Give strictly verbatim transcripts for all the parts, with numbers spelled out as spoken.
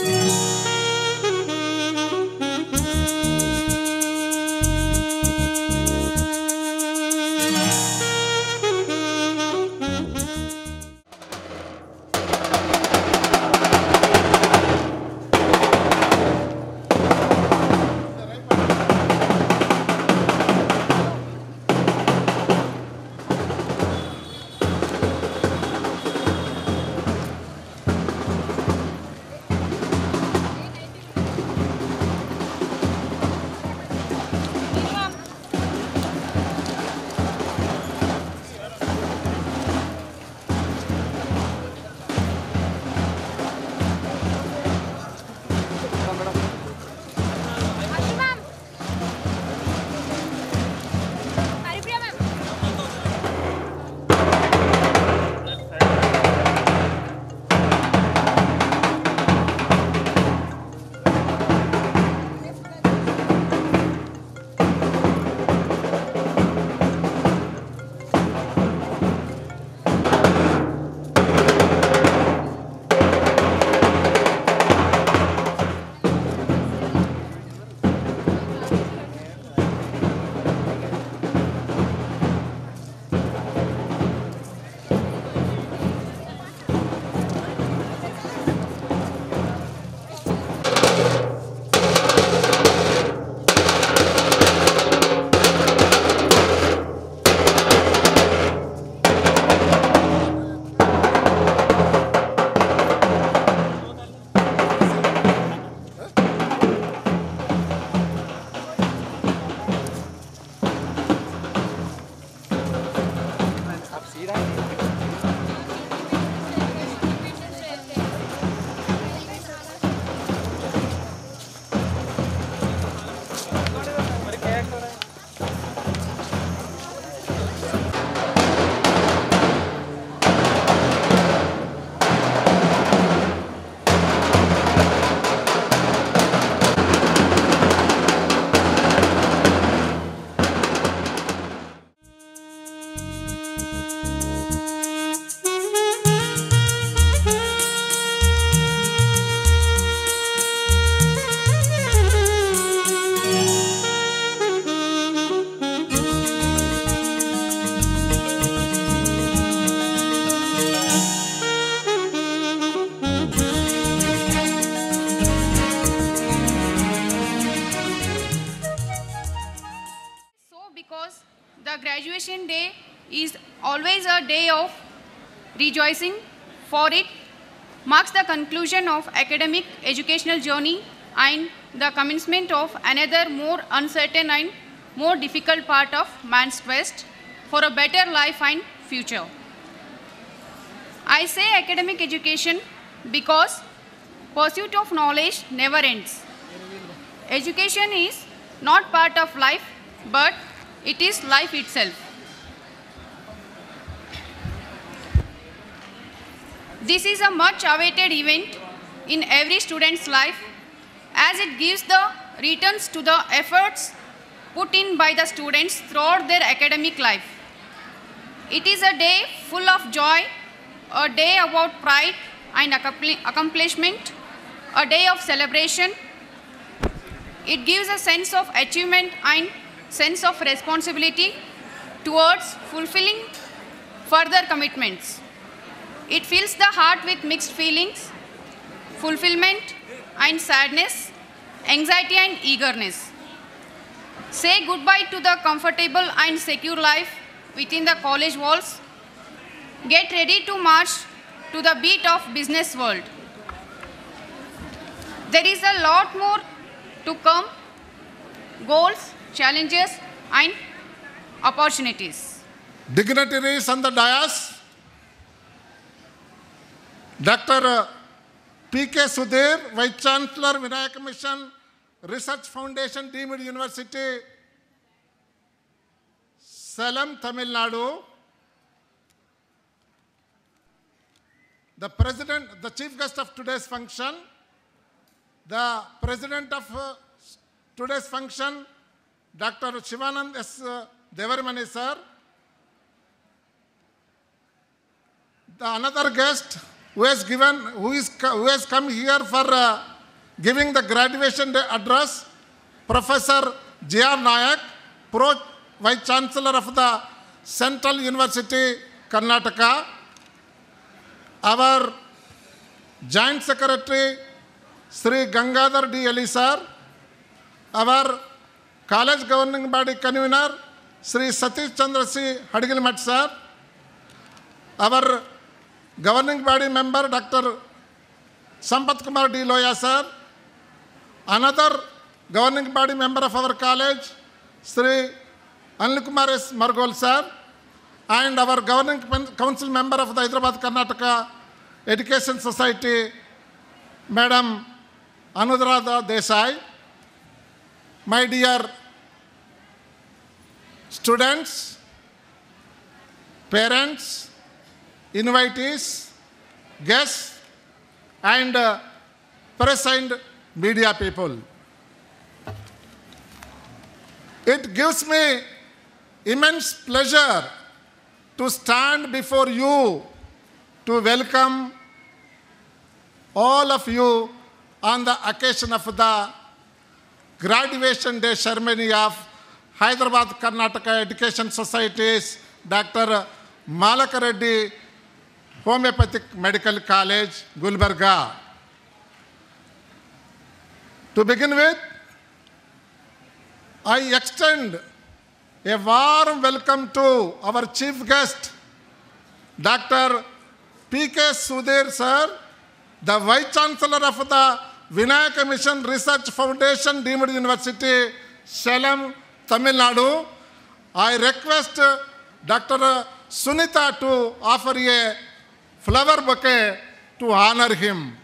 The graduation day is always a day of rejoicing, for it marks the conclusion of academic educational journey and the commencement of another more uncertain and more difficult part of man's quest for a better life and future. I say academic education because pursuit of knowledge never ends. Education is not part of life, but it is life itself. This is a much awaited event in every student's life, as it gives the returns to the efforts put in by the students throughout their academic life. It is a day full of joy, a day about pride and accomplishment, a day of celebration. It gives a sense of achievement and sense of responsibility towards fulfilling further commitments. It fills the heart with mixed feelings, fulfillment and sadness, anxiety and eagerness. Say goodbye to the comfortable and secure life within the college walls. Get ready to march to the beat of business world. There is a lot more to come, goals, challenges and opportunities. Dignitaries on the dais, Doctor P K Sudhir, Vice Chancellor, Vinayaka Mission Research Foundation, Deemed University, Salem, Tamil Nadu. The President, the Chief Guest of today's function, the President of uh, today's function, Doctor Shivanand S. Devarimani sir. The another guest who has given, who is who has come here for uh, giving the graduation day address, Professor J R Nayak, Pro Vice Chancellor of the Central University, Karnataka. Our Joint Secretary, Sri Gangadhar D. Elisar. Our College Governing Body Convener, Sri Satish Chandra C. Hadigilmat sir. Our Governing Body Member, Doctor Sampath Kumar D. Loya sir. Another Governing Body Member of our college, Sri Anil Kumar S. Margol sir. And our Governing Council Member of the Hyderabad Karnataka Education Society, Madam Anuradha Desai. My dear students, parents, invitees, guests, and uh, press and media people. It gives me immense pleasure to stand before you to welcome all of you on the occasion of the graduation day ceremony of Hyderabad Karnataka Education Society's Doctor Mallakaraddy Homoeopathic Medical College, Gulbarga. To begin with, I extend a warm welcome to our chief guest, Doctor P K Sudhir sir, the Vice Chancellor of the Vinayaka Mission Research Foundation, Deemed University, Salem, Tamil Nadu. I request Doctor Sunita to offer a flower bouquet to honor him.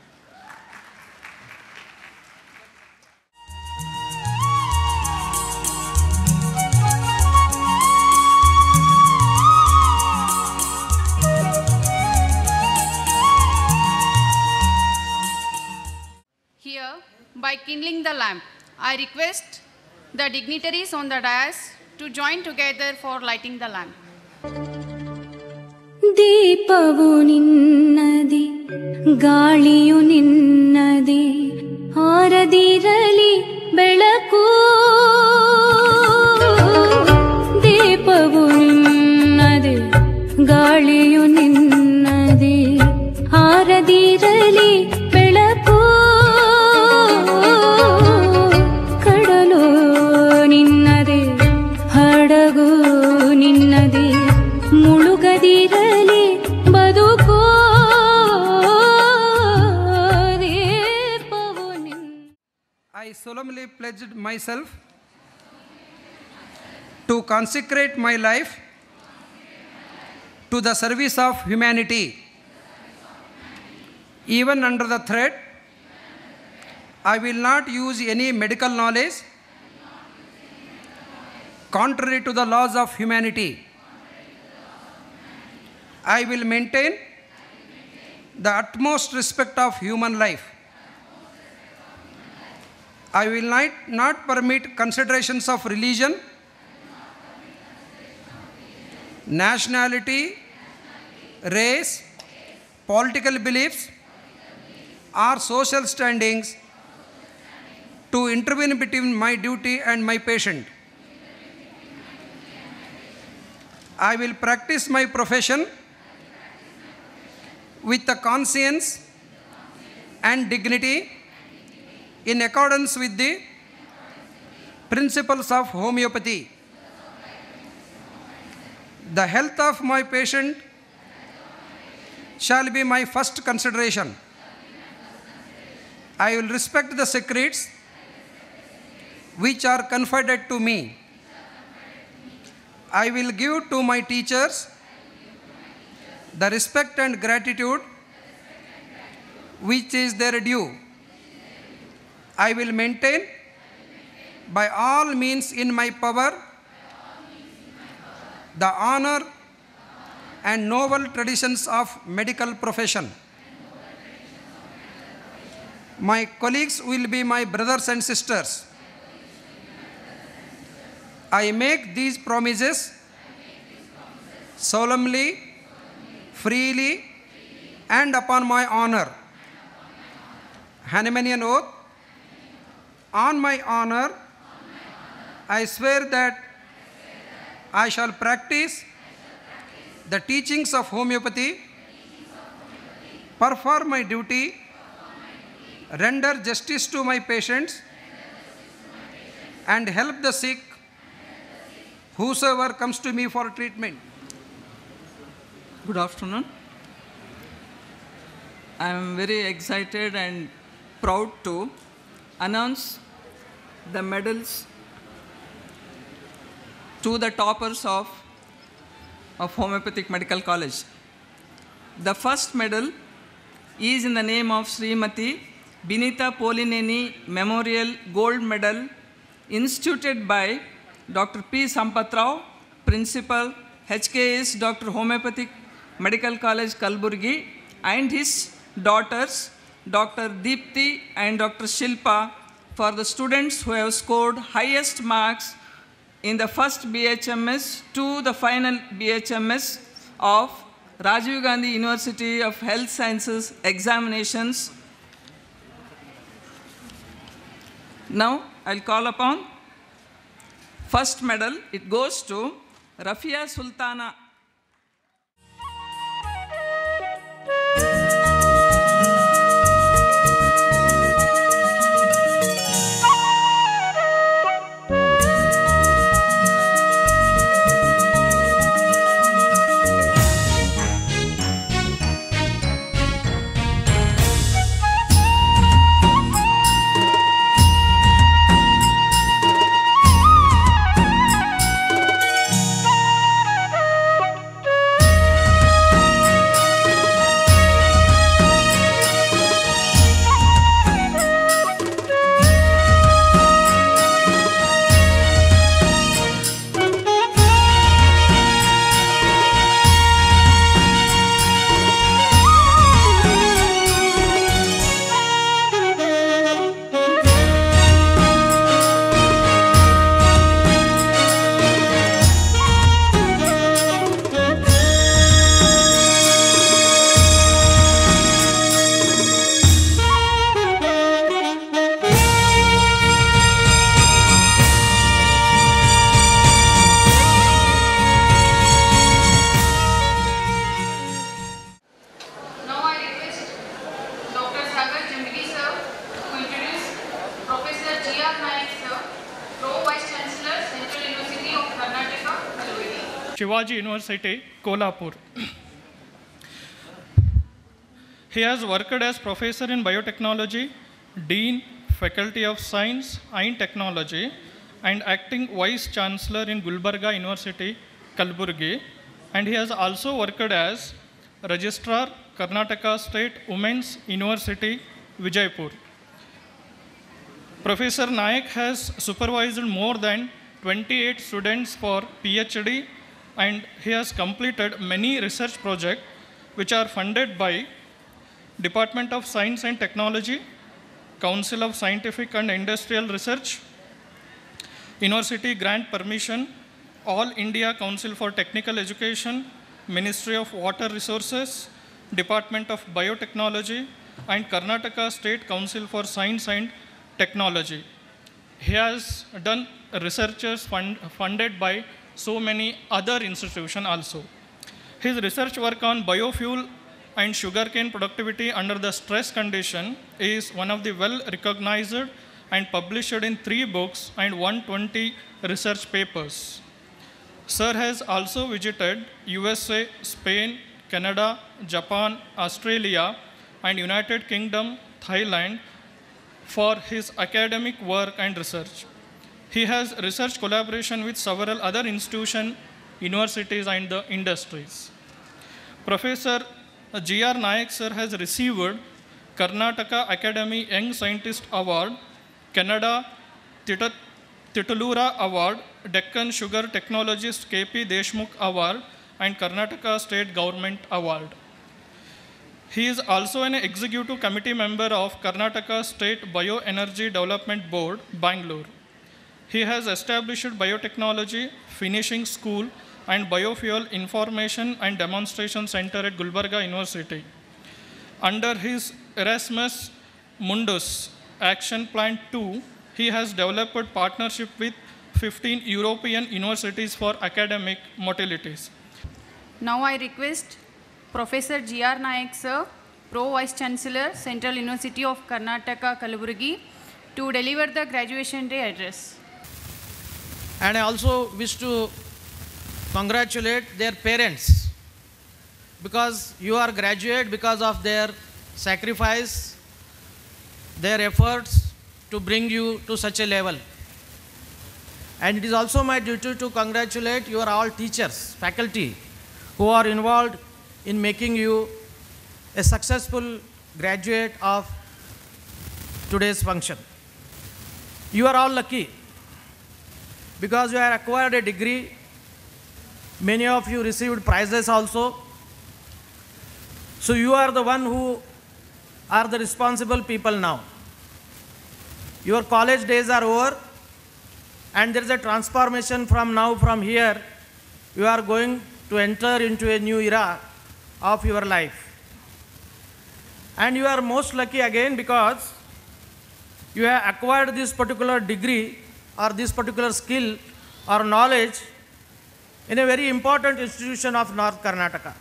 Here, by kindling the lamp, I request the dignitaries on the dais to join together for lighting the lamp. ದೀಪವು ನಿನ್ನದಿ ಗಾಳಿಯು ನಿನ್ನದಿ ಹಾರದಿರಲಿ ಬೆಳಕು ದೀಪವು ನಿನ್ನದಿ ಗಾಳಿಯು ನಿನ್ನದಿ ಹಾರದಿರಲಿ ಬೆಳಕು ಕಡಲು ನಿನ್ನದಿ ಹಡಗು ನಿನ್ನದಿ ಮುಳುಗದಿರಲಿ ಬದುಕು ದೀಪವು ನಿನ್ನ. I solemnly pledged myself to consecrate my life to the service of humanity. Even under the threat, I will not use any medical knowledge contrary to the laws of humanity. I will maintain the utmost respect of human life. I will not, not permit considerations of religion, nationality, race, political beliefs, or social standings to intervene between my duty and my patient. I will practice my profession with the conscience and dignity in accordance with the principles of homeopathy. The health of my patient shall be my first consideration. I will respect the secrets which are confided to me. I will give to my teachers the respect and gratitude which is their due. I will maintain by all means in my power the honor and noble traditions of medical profession. My colleagues will be my brothers and sisters. I make these promises solemnly, freely, and upon my honor. Hanumanian oath. On my honor, I swear that I shall practice the teachings of homeopathy, perform my duty, render justice to my patients, and help the sick, whosoever comes to me for treatment. Good afternoon. I am very excited and proud to announce the medals to the toppers of, of Homeopathic Medical College. The first medal is in the name of Srimati Binita Polineni Memorial Gold Medal, instituted by Doctor P. Sampatrao, Principal, H K S Doctor Homeopathic Medical College, Kalaburagi, and his daughters, Doctor Deepthi and Doctor Shilpa, for the students who have scored highest marks in the first B H M S to the final B H M S of Rajiv Gandhi University of Health Sciences examinations. Now, I'll call upon first medal. It goes to Rafia Sultana. Shivaji University, Kolhapur. He has worked as professor in biotechnology, dean, faculty of science and technology, and acting vice chancellor in Gulbarga University, Kalaburagi. And he has also worked as registrar, Karnataka State Women's University, Vijaypur. Professor Naik has supervised more than twenty-eight students for PhD, and he has completed many research projects which are funded by Department of Science and Technology, Council of Scientific and Industrial Research, University Grant Permission, All India Council for Technical Education, Ministry of Water Resources, Department of Biotechnology, and Karnataka State Council for Science and Technology. He has done researchers fund, funded by so many other institutions also. His research work on biofuel and sugarcane productivity under the stress condition is one of the well-recognized and published in three books and one hundred twenty research papers. Sir has also visited U S A, Spain, Canada, Japan, Australia, and United Kingdom, Thailand for his academic work and research. He has research collaboration with several other institutions, universities, and the industries. Professor G R Naik sir has received Karnataka Academy Young Scientist Award, Canada Titalura Award, Deccan Sugar Technologist K P Deshmukh Award, and Karnataka State Government Award. He is also an executive committee member of Karnataka State Bioenergy Development Board, Bangalore. He has established Biotechnology Finishing School and Biofuel Information and Demonstration Center at Gulbarga University. Under his Erasmus Mundus Action Plan two, he has developed partnership with fifteen European universities for academic mobilities. Now I request Professor G R Nayak sir, Pro Vice Chancellor, Central University of Karnataka, Kalaburagi, to deliver the graduation day address. And I also wish to congratulate their parents, because you are graduate because of their sacrifice, their efforts to bring you to such a level. And it is also my duty to congratulate your all teachers, faculty, who are involved in making you a successful graduate of today's function. You are all lucky because you have acquired a degree. Many of you received prizes also. So you are the one who are the responsible people now. Your college days are over, and there is a transformation from now, from here. You are going to enter into a new era of your life. And you are most lucky again because you have acquired this particular degree or this particular skill or knowledge in a very important institution of North Karnataka.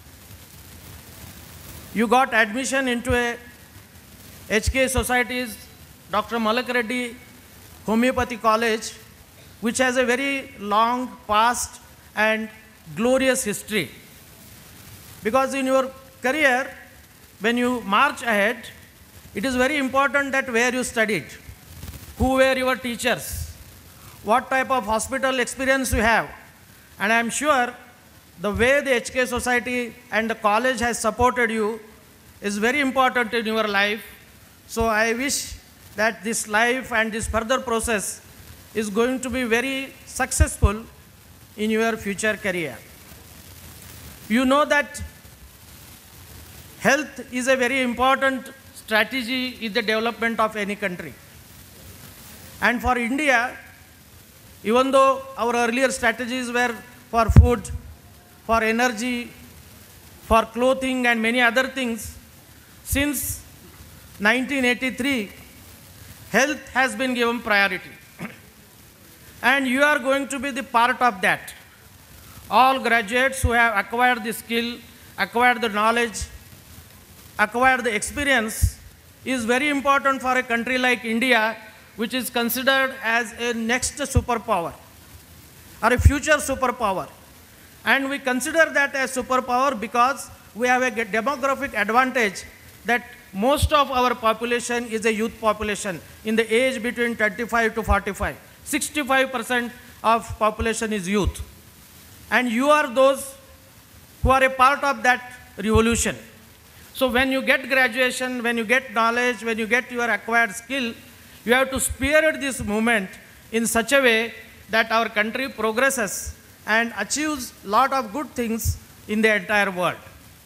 You got admission into a H K Society's Doctor Mallakaraddy Homoeopathic College, which has a very long past and glorious history. Because in your career, when you march ahead, it is very important that where you studied, who were your teachers, what type of hospital experience you have. And I am sure the way the H K Society and the college has supported you is very important in your life. So I wish that this life and this further process is going to be very successful in your future career. You know that health is a very important strategy in the development of any country. And for India, even though our earlier strategies were for food, for energy, for clothing and many other things, since nineteen eighty-three, health has been given priority. And you are going to be the part of that. All graduates who have acquired the skill, acquired the knowledge, acquired the experience is very important for a country like India, which is considered as a next superpower or a future superpower. And we consider that as superpower because we have a demographic advantage that most of our population is a youth population in the age between thirty-five to forty-five. sixty-five percent of population is youth. And you are those who are a part of that revolution. So when you get graduation, when you get knowledge, when you get your acquired skill, you have to spearhead this movement in such a way that our country progresses and achieves a lot of good things in the entire world.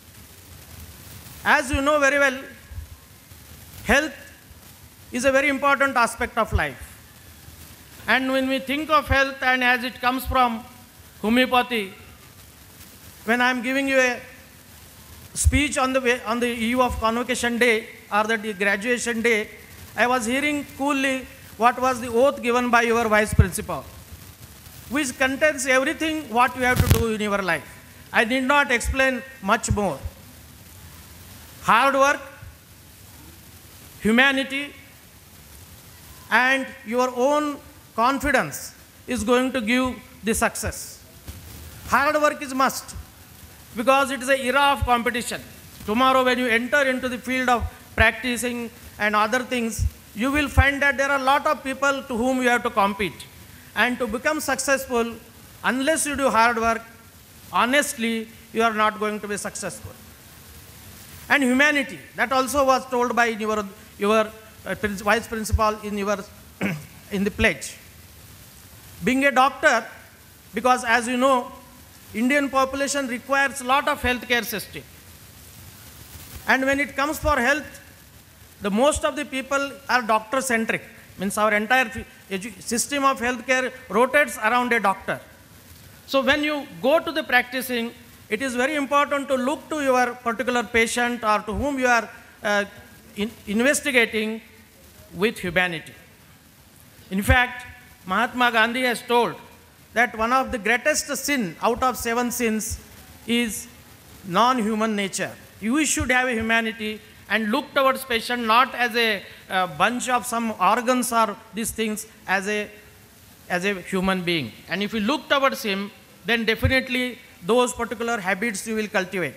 As you know very well, health is a very important aspect of life. And when we think of health and as it comes from homeopathy, when I am giving you a speech on the, way, on the eve of convocation day or the graduation day, I was hearing coolly what was the oath given by your vice principal, which contains everything what you have to do in your life. I need not explain much more. Hard work, humanity, and your own confidence is going to give the success. Hard work is must because it is an era of competition. Tomorrow when you enter into the field of practicing and other things, you will find that there are a lot of people to whom you have to compete. And to become successful, unless you do hard work, honestly, you are not going to be successful. And humanity, that also was told by your, your uh, vice principal in, your in the pledge. Being a doctor, because as you know, Indian population requires a lot of healthcare system. And when it comes for health, the most of the people are doctor-centric. Means our entire system of healthcare rotates around a doctor. So when you go to the practicing, it is very important to look to your particular patient or to whom you are uh, in investigating with humanity. In fact, Mahatma Gandhi has told that one of the greatest sin out of seven sins is non-human nature. You should have a humanity and look towards patient not as a uh, bunch of some organs or these things, as a, as a human being. And if you look towards him, then definitely those particular habits you will cultivate.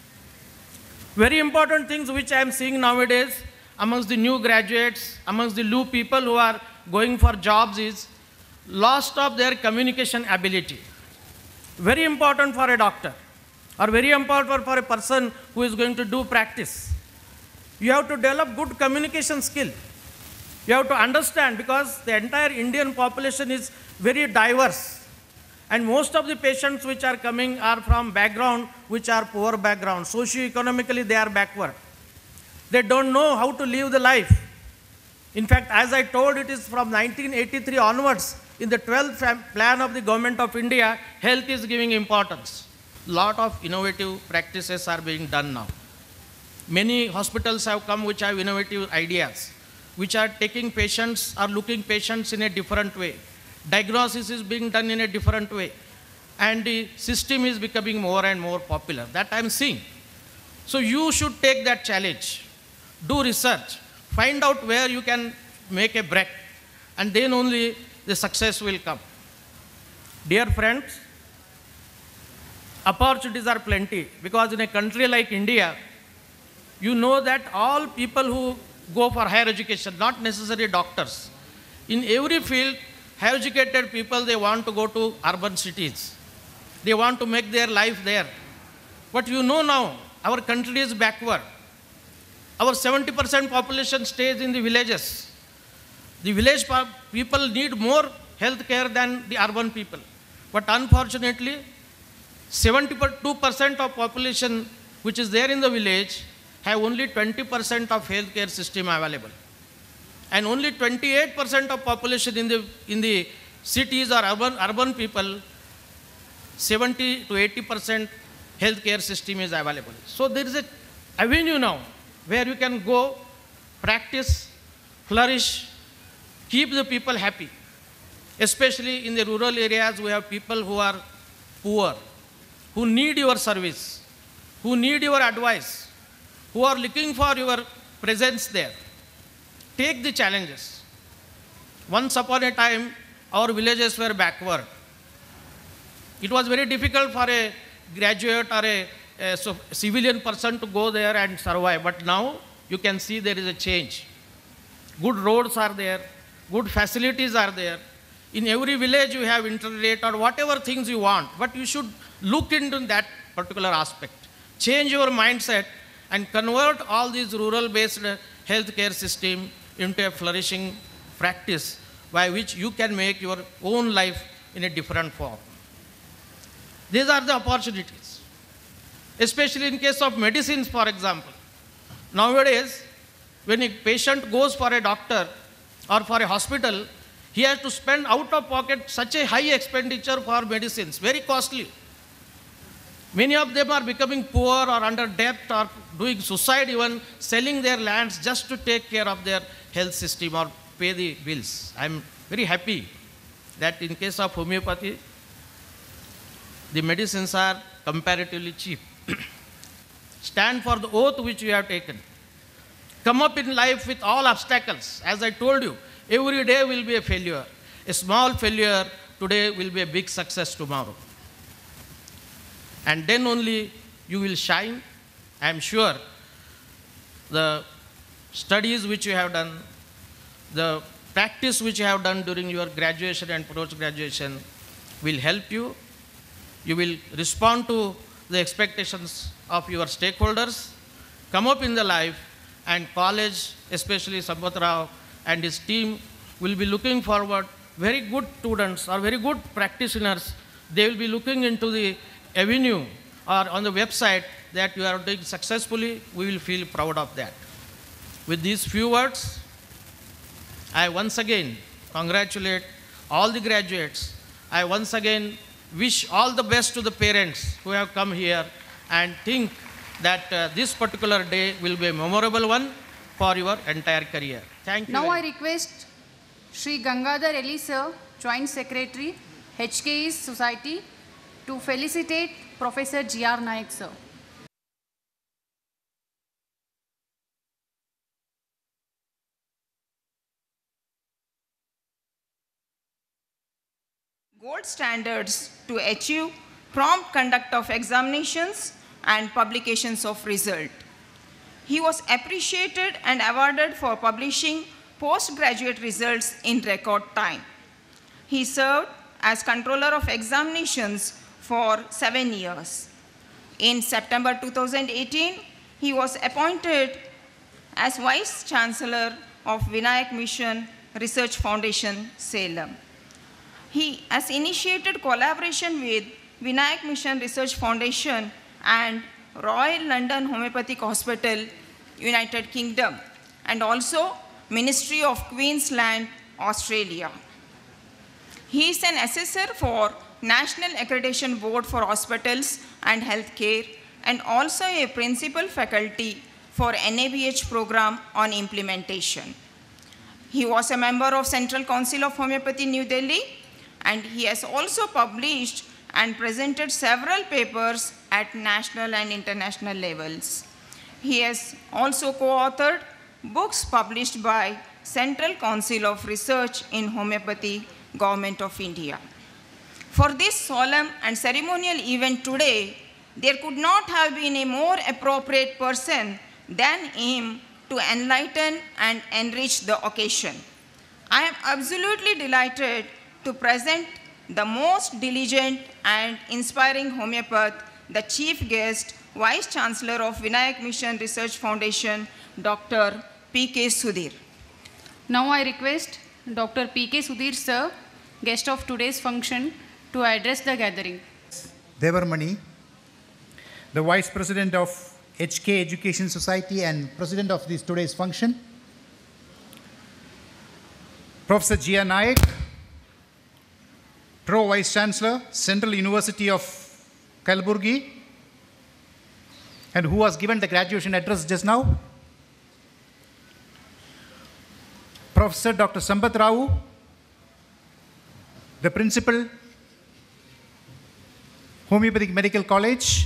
Very important things which I am seeing nowadays amongst the new graduates, amongst the new people who are going for jobs is loss of their communication ability. Very important for a doctor, or very important for a person who is going to do practice. You have to develop good communication skill. You have to understand, because the entire Indian population is very diverse. And most of the patients which are coming are from background which are poor background. Socio-economically they are backward. They don't know how to live the life. In fact, as I told, it is from nineteen eighty-three onwards, in the twelfth plan of the Government of India, health is giving importance. Lot of innovative practices are being done now. Many hospitals have come which have innovative ideas, which are taking patients, are looking patients in a different way. Diagnosis is being done in a different way. And the system is becoming more and more popular. That I am seeing. So you should take that challenge. Do research. Find out where you can make a break. And then only the success will come. Dear friends, opportunities are plenty. Because in a country like India, you know that all people who go for higher education, not necessarily doctors, in every field, higher educated people, they want to go to urban cities. They want to make their life there. But you know now, our country is backward. Our seventy percent population stays in the villages. The village people need more health care than the urban people. But unfortunately, seventy-two percent of population which is there in the village have only twenty percent of health care system available. And only twenty-eight percent of population in the, in the cities or urban, urban people, seventy to eighty percent healthcare system is available. So there is an avenue now where you can go, practice, flourish, keep the people happy. Especially in the rural areas, we have people who are poor, who need your service, who need your advice, who are looking for your presence there. Take the challenges. Once upon a time, our villages were backward. It was very difficult for a graduate or a, a so civilian person to go there and survive. But now, you can see there is a change. Good roads are there. Good facilities are there. In every village, you have internet or whatever things you want. But you should look into that particular aspect. Change your mindset and convert all these rural-based healthcare system into a flourishing practice by which you can make your own life in a different form. These are the opportunities. Especially in case of medicines, for example. Nowadays, when a patient goes for a doctor or for a hospital, he has to spend out of pocket such a high expenditure for medicines, very costly. Many of them are becoming poor or under debt or doing suicide, even selling their lands just to take care of their health system or pay the bills. I am very happy that in case of homeopathy, the medicines are comparatively cheap. Stand for the oath which you have taken. Come up in life with all obstacles. As I told you, every day will be a failure. A small failure today will be a big success tomorrow. And then only you will shine. I am sure the studies which you have done, the practice which you have done during your graduation and post-graduation will help you. You will respond to the expectations of your stakeholders, come up in the life, and college, especially Sampath Rao and his team, will be looking forward. Very good students or very good practitioners, they will be looking into the avenue or on the website that you are doing successfully. We will feel proud of that. With these few words, I once again congratulate all the graduates. I once again wish all the best to the parents who have come here and think that uh, this particular day will be a memorable one for your entire career. Thank you. Now I request Shri Gangadhar Eli Sir, Joint Secretary, H K E Society, to felicitate Professor G R Naik Sir. Gold standards to achieve prompt conduct of examinations and publications of result. He was appreciated and awarded for publishing postgraduate results in record time. He served as Controller of Examinations for seven years. In September two thousand eighteen, he was appointed as Vice Chancellor of Vinayak Mission Research Foundation, Salem. He has initiated collaboration with Vinayak Mission Research Foundation and Royal London Homoeopathic Hospital, United Kingdom, and also Ministry of Queensland, Australia. He is an assessor for National Accreditation Board for Hospitals and Healthcare, and also a principal faculty for N A B H program on implementation. He was a member of Central Council of Homeopathy, New Delhi, and he has also published and presented several papers at national and international levels. He has also co-authored books published by Central Council of Research in Homeopathy, Government of India. For this solemn and ceremonial event today, there could not have been a more appropriate person than him to enlighten and enrich the occasion. I am absolutely delighted to present the most diligent and inspiring homeopath, the chief guest, Vice Chancellor of Vinayak Mission Research Foundation, Doctor P K Sudhir. Now I request Doctor P K Sudhir Sir, guest of today's function, to address the gathering. Devarmani, the Vice President of H K Education Society and President of this today's function, Professor G R Naik, Pro Vice Chancellor, Central University of Kalaburagi, and who was given the graduation address just now, Professor Doctor Sambat Rao, the Principal, Homeopathic Medical College,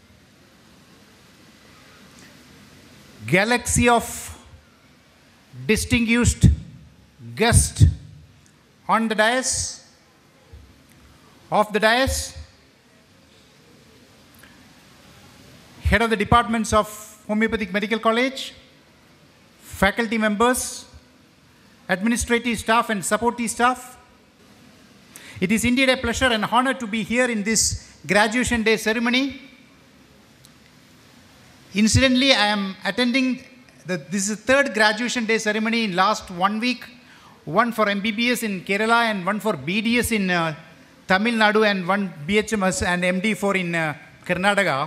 galaxy of distinguished guests on the dais, off the dais, head of the departments of Homeopathic Medical College, faculty members, administrative staff and supportive staff. It is indeed a pleasure and honor to be here in this graduation day ceremony. Incidentally, I am attending, the, this is the third graduation day ceremony in last one week, one for M B B S in Kerala and one for B D S in uh, Tamil Nadu and one B H M S and M D for in uh, Karnataka.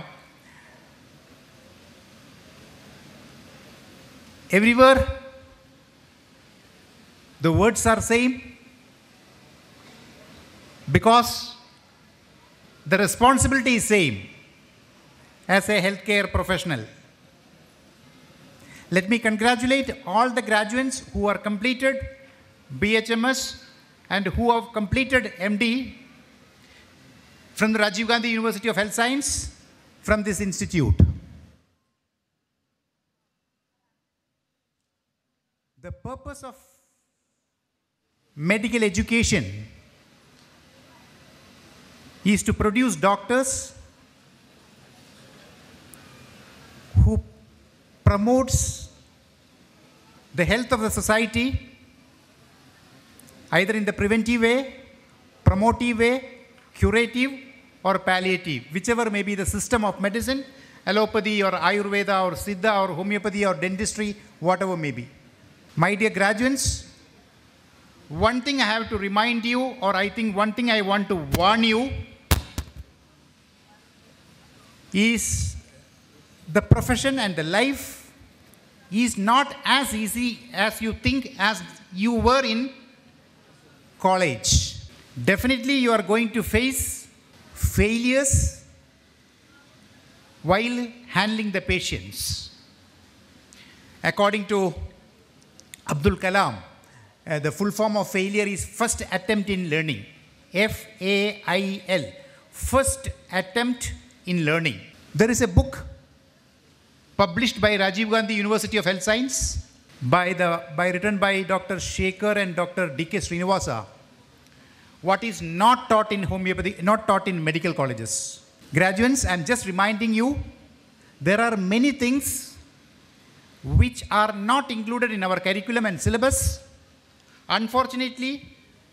Everywhere, the words are same because the responsibility is same as a healthcare professional. Let me congratulate all the graduates who are completed B H M S and who have completed M D from the Rajiv Gandhi University of Health Science from this institute. The purpose of medical education is to produce doctors who promotes the health of the society either in the preventive way, promotive way, curative or palliative, whichever may be the system of medicine, allopathy or Ayurveda or Siddha or homeopathy or dentistry, whatever may be. My dear graduates, one thing I have to remind you, or I think one thing I want to warn you, is the profession and the life is not as easy as you think as you were in college. Definitely you are going to face failures while handling the patients. According to Abdul Kalam, Uh, the full form of failure is first attempt in learning. F A I L. First attempt in learning. There is a book published by Rajiv Gandhi University of Health Science by the, by written by Doctor Shekhar and Doctor D K Srinivasa. What is not taught in homeopathy, not taught in medical colleges. Graduates, I am just reminding you, there are many things which are not included in our curriculum and syllabus. Unfortunately,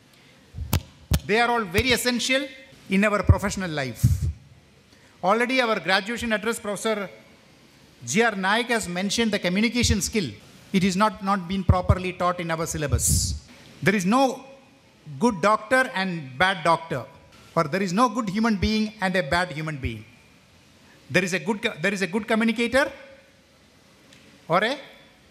they are all very essential in our professional life. Already our graduation address, Professor G R Naik has mentioned the communication skill. It is not, not been properly taught in our syllabus. There is no good doctor and bad doctor, or there is no good human being and a bad human being. There is a good, there is a good communicator or a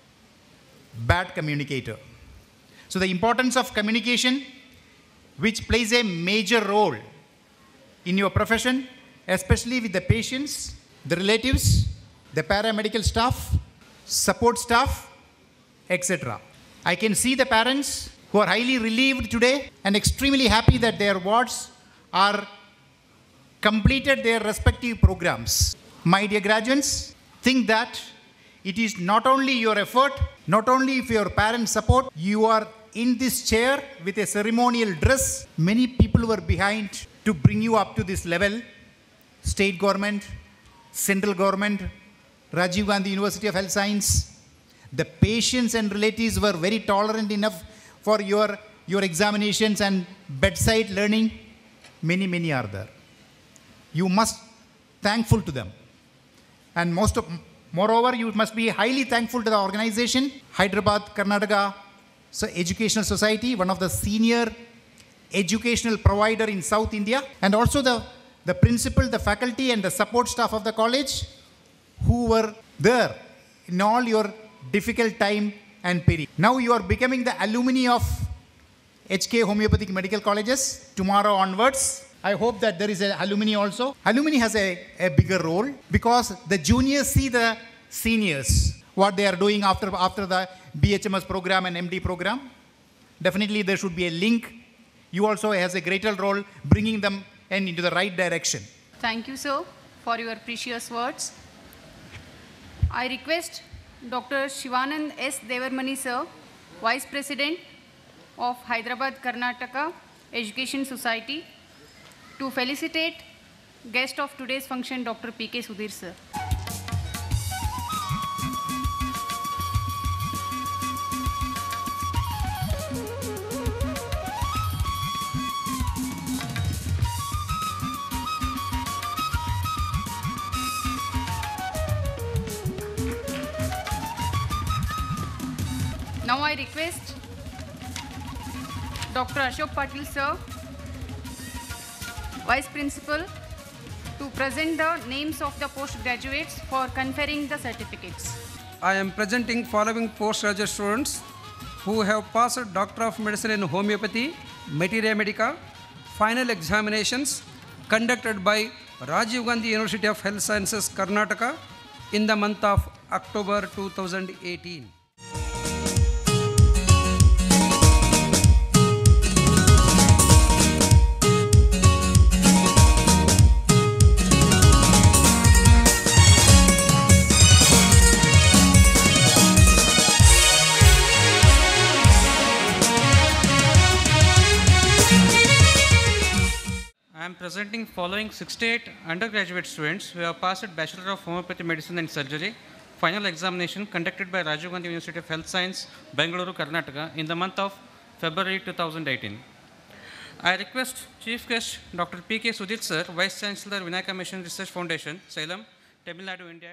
bad communicator. So the importance of communication, which plays a major role in your profession, especially with the patients, the relatives, the paramedical staff, support staff, et cetera. I can see the parents who are highly relieved today and extremely happy that their wards are completed their respective programs. My dear graduates, think that it is not only your effort, not only if your parents support, you are in this chair with a ceremonial dress. Many people were behind to bring you up to this level. State government, central government, Rajiv Gandhi University of Health Science. The patients and relatives were very tolerant enough for your, your examinations and bedside learning. Many, many are there. You must thankful to them. And most of, moreover, you must be highly thankful to the organization, Hyderabad, Karnataka so Educational Society, one of the senior educational provider in South India, and also the, the principal, the faculty and the support staff of the college who were there in all your difficult time and period. Now you are becoming the alumni of H K Homeopathic Medical Colleges tomorrow onwards. I hope that there is an alumni also. Alumni has a, a bigger role because the juniors see the seniors, what they are doing after, after the B H M S program and M D program. Definitely there should be a link. You also has a greater role bringing them in into the right direction. Thank you, sir, for your precious words. I request Doctor Shivanand S. Devarmani, sir, Vice President of Hyderabad, Karnataka Education Society, to felicitate guest of today's function, Doctor P K Sudhir, sir. Now I request Doctor Ashok Patil, sir, Vice Principal, to present the names of the postgraduates for conferring the certificates. I am presenting following postgraduate students who have passed Doctor of Medicine in Homeopathy, Materia Medica, final examinations conducted by Rajiv Gandhi University of Health Sciences, Karnataka in the month of October two thousand eighteen. I am presenting following sixty-eight undergraduate students who have passed Bachelor of Homeopathy Medicine and Surgery final examination conducted by Rajiv Gandhi University of Health Science, Bengaluru, Karnataka in the month of February two thousand eighteen. I request Chief Guest Doctor P K Sudhir, sir, Vice Chancellor, Vinayaka Mission Research Foundation, Salem, Tamil Nadu, India.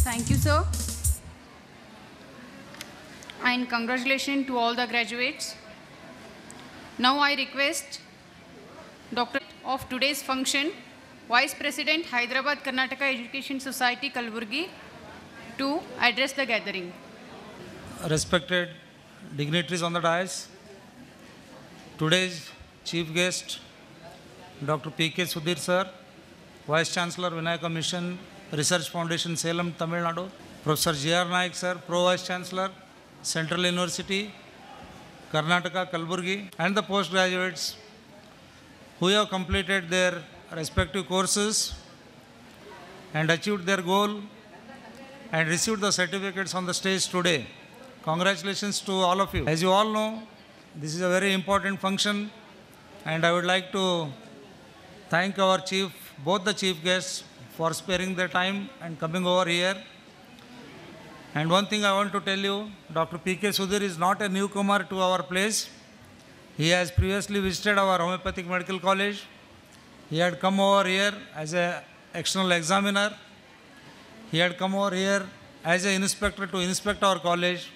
Thank you, sir. And congratulations to all the graduates. Now I request Doctor of today's function, Vice President, Hyderabad Karnataka Education Society, Kalaburagi, to address the gathering. Respected dignitaries on the dais, today's chief guest, Doctor P K Sudhir sir, Vice Chancellor Vinayaka Mission Research Foundation, Salem, Tamil Nadu, Professor G R Naik sir, Pro Vice Chancellor, Central University, Karnataka, Kalaburagi, and the postgraduates who have completed their respective courses and achieved their goal and received the certificates on the stage today. Congratulations to all of you. As you all know, this is a very important function, and I would like to thank our chief, both the chief guests, for sparing their time and coming over here. And one thing I want to tell you, Doctor P K Sudhir is not a newcomer to our place. He has previously visited our Homoeopathic Medical College. He had come over here as an external examiner. He had come over here as an inspector to inspect our college.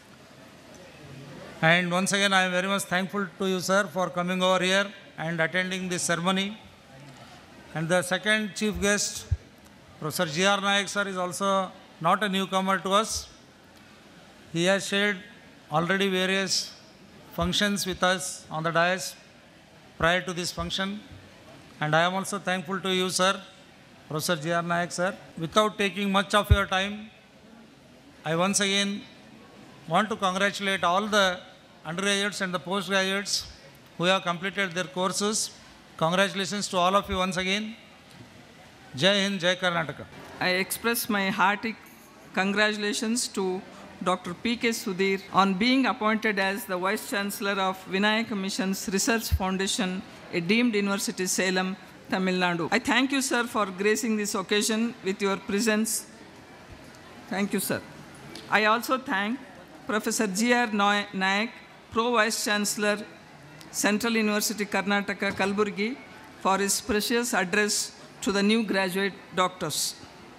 And once again, I am very much thankful to you, sir, for coming over here and attending this ceremony. And the second chief guest, Professor G R Naik, sir, is also not a newcomer to us. He has shared already various functions with us on the dais prior to this function. And I am also thankful to you, sir, Professor G R Naik, sir. Without taking much of your time, I once again want to congratulate all the undergraduates and the postgraduates who have completed their courses. Congratulations to all of you once again. Jai Hind, Jai Karnataka. I express my hearty congratulations to Doctor P K Sudhir on being appointed as the Vice Chancellor of Vinayaka Mission's Research Foundation, a deemed university, Salem, Tamil Nadu. I thank you, sir, for gracing this occasion with your presence. Thank you, sir. I also thank Professor G R Naik, Pro Vice Chancellor, Central University, Karnataka, Kalaburagi, for his precious address to the new graduate doctors.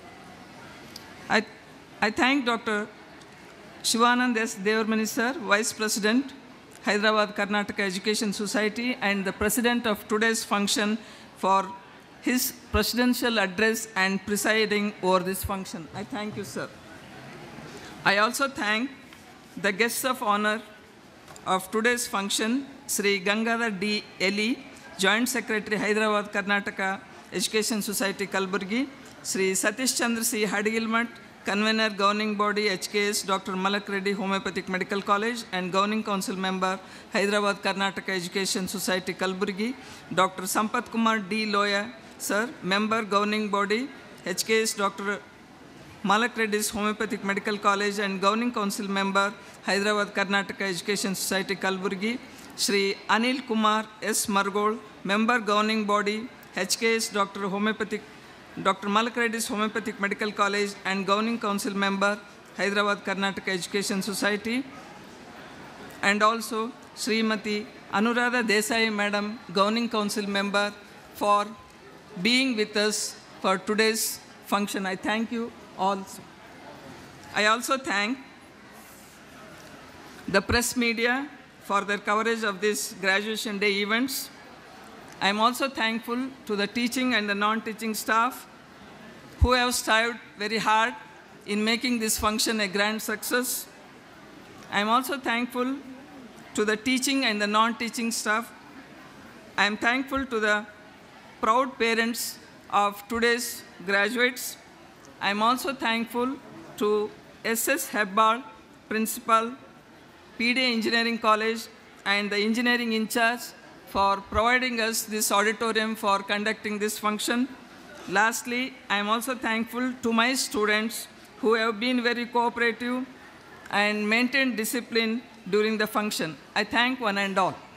I, I thank Doctor Shivanand S. Devarmani, sir, Vice President, Hyderabad Karnataka Education Society, and the President of today's function for his presidential address and presiding over this function. I thank you, sir. I also thank the guests of honor of today's function, Sri Gangadhar D. Eli, Joint Secretary, Hyderabad Karnataka Education Society, Kalaburagi, Sri Satish Chandra C. Hadigilmat, Convener, Governing Body, H K S, Doctor Mallakaraddy, Homoeopathic Medical College, and Governing Council Member, Hyderabad Karnataka Education Society, Kalaburagi, Doctor Sampath Kumar D. Loya, sir, Member, Governing Body, H K S, Doctor Mallakaraddy's Homoeopathic Medical College, and Governing Council Member, Hyderabad Karnataka Education Society, Kalaburagi, Sri Anil Kumar S. Margol, Member, Governing Body, H K S, Doctor Homeopathic Doctor Mallakaraddy's Homeopathic Medical College, and Governing Council Member, Hyderabad Karnataka Education Society, and also Srimati Anuradha Desai, Madam, Governing Council Member, for being with us for today's function. I thank you all. I also thank the press media for their coverage of this graduation day events. I am also thankful to the teaching and the non-teaching staff who have strived very hard in making this function a grand success. I am also thankful to the teaching and the non-teaching staff. I am thankful to the proud parents of today's graduates. I am also thankful to S S Hebbal, Principal, P D Engineering College, and the engineering in charge for providing us this auditorium for conducting this function. Lastly, I am also thankful to my students who have been very cooperative and maintained discipline during the function. I thank one and all.